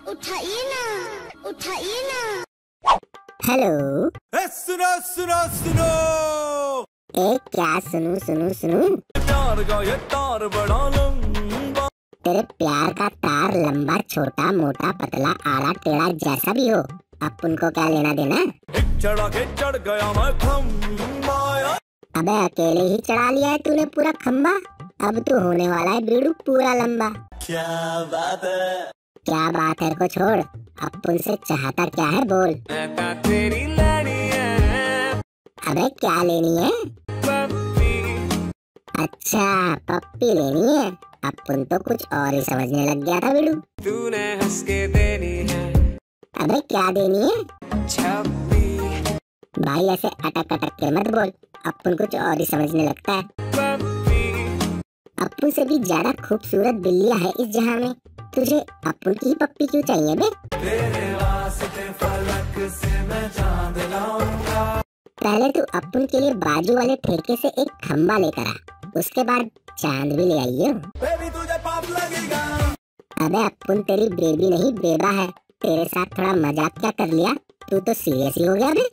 उठाइए ना, उठाइए ना। हेलो। सुनो सुनो सुनो। क्या सुनू सुनू सुनू? प्यार का ये तार बड़ा लंबा। तेरे प्यार का तार लंबा छोटा मोटा पतला आड़ा टेढ़ा जैसा भी हो, अपन को क्या लेना देना? चढ़ा के चढ़ गया मैं खम्बा। अबे अकेले ही चढ़ा लिया है तूने पूरा खम्बा। अब तो होने वाला है बिल्लू पूरा लंबा। क्या बात है? क्या बात है को छोड़, अपन से चाहता क्या है बोल। तेरी लेनी है। अबे क्या लेनी है? पप्पी। अच्छा पप्पी लेनी है। अपन तो कुछ और ही समझने लग गया था बिल्लू। तूने हंस के देनी है। अबे क्या देनी है? छप्पी। भाई ऐसे अटक अटक के मत बोल, अपन कुछ और ही समझने लगता है। पप्पी। अपन से भी ज्यादा खूबसूरत बिल्लियां है इस जहां में, तुझे अपन की पप्पी क्यों चाहिए बे? तेरे वास्ते फलक से मैं चांद लाऊंगा। पहले तू अपन के लिए बाजू वाले ठेके से एक खम्बा लेकर आ, उसके बाद चांद भी ले आइयो। बेबी तुझे पाप लगेगा। अबे अपन तेरी बेबी नहीं बेबा है, तेरे साथ थोड़ा मजाक क्या कर लिया, तू तो सीरियस ही हो गया बे।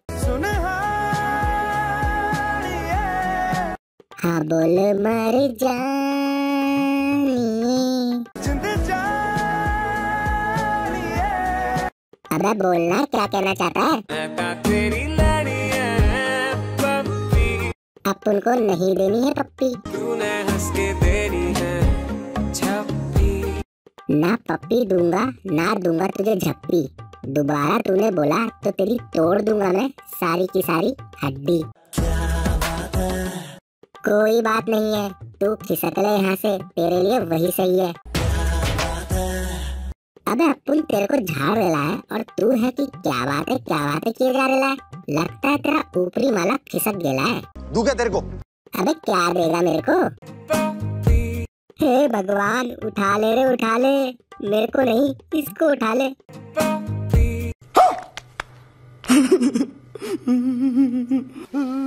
हाँ बोल मर जानिए। अबे बोलना क्या कहना चाहता है? तेरी लेनी है पप्पी। अपन को नहीं देनी है पप्पी। तूने हंस के देनी है छप्पी। ना पप्पी दूंगा ना दूंगा तुझे झप्पी। दोबारा तूने बोला तो तेरी तोड़ दूंगा मैं सारी की सारी हड्डी। कोई बात नहीं है, तू खिसक ले यहाँ से, तेरे लिए वही सही है। अबे अपन तेरे को झाड़ रहा है और तू है कि क्या बात है किए जा रहा है। लगता है तेरा ऊपरी माला खिसक गया है। दूं क्या तेरे को? अबे क्या देगा मेरे को? हे भगवान उठा ले रे उठा ले, मेरे को नहीं इसको उठा ले।